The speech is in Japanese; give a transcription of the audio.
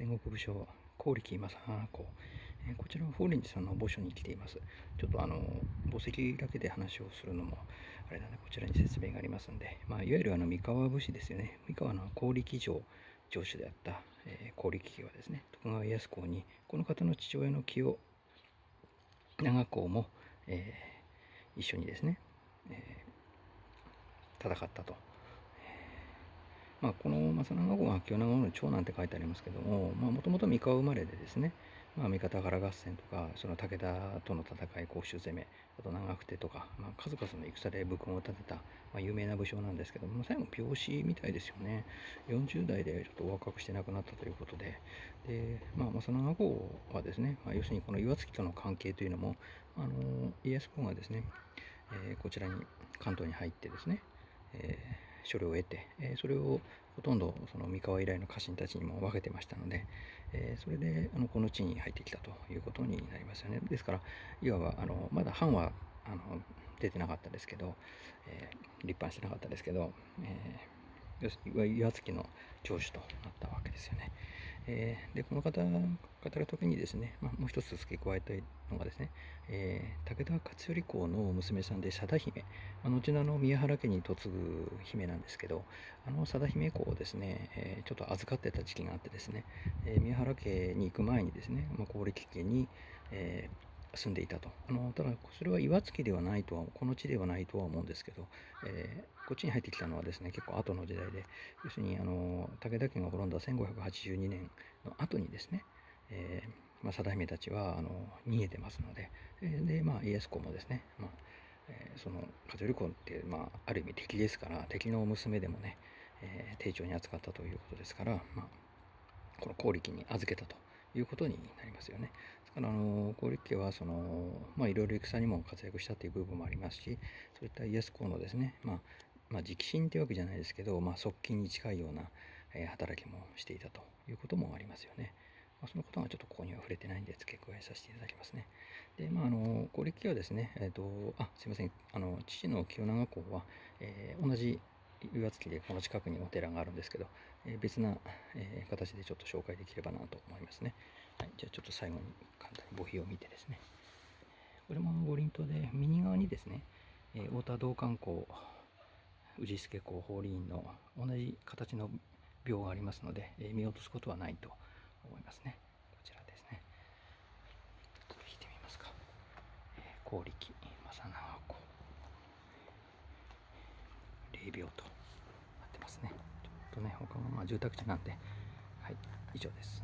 戦国武将、高力正公。こちらは法輪寺さんの墓所に来ています。ちょっと墓石だけで話をするのも、あれだね、こちらに説明がありますんで、いわゆる三河武士ですよね。三河の高力城主であった、高力家はですね、徳川家康公に、この方の父親の清長公も、一緒にですね、戦ったと。この正長公は清長公の長男って書いてありますけども、もともと三河生まれでですね、三方原合戦とか、その武田との戦い、甲州攻め、あと長久手とか、数々の戦で武功を立てた、有名な武将なんですけども、最後病死みたいですよね。40代でちょっとお若くして亡くなったということで、正長公はですね、要するにこの岩槻との関係というのも、家康公がですね、こちらに関東に入ってですね、所領を得て、それをほとんどその三河以来の家臣たちにも分けてましたので、それでこの地に入ってきたということになりますよね。ですからいわばまだ藩は出てなかったですけど、立派にしてなかったですけど、岩槻の城主となったわけですよね。でこの方が語る時にですね、もう一つ付け加えたいのがですね、武田勝頼公の娘さんで貞姫、後の宮原家に嫁ぐ姫なんですけど、貞姫公をですね、ちょっと預かってた時期があってですね、宮原家に行く前にですね、高力家に、住んでいたと。ただそれは岩槻ではないとは、この地ではないとは思うんですけど、こっちに入ってきたのはですね、結構後の時代で、要するに武田家が滅んだ1582年の後にですね、貞姫たちは逃げてますので、で家康公もですね、その勝頼公って、ある意味敵ですから、敵の娘でもね、丁重に扱ったということですから、この高力に預けたということになりますよね。だから高力家はその、いろいろ戦にも活躍したという部分もありますし、そういった家康公のですね、直進というわけじゃないですけど、側近に近いような、働きもしていたということもありますよね。そのことがちょっとここには触れてないんで付け加えさせていただきますね。で、高力家はですね、すいません、父の清長公は、同じ岩槻でこの近くにお寺があるんですけど、別な、形でちょっと紹介できればなと思いますね。はい、じゃあちょっと最後に簡単に墓碑を見てですね、これも五輪塔で右側にですね、太田道灌公、氏助公、法輪院の同じ形の廟がありますので、見落とすことはないと思いますね。こちらですね。ちょっと引いてみますか。高力正長公霊廟となってますね。ちょっとね、他が住宅地なんで、はい、以上です。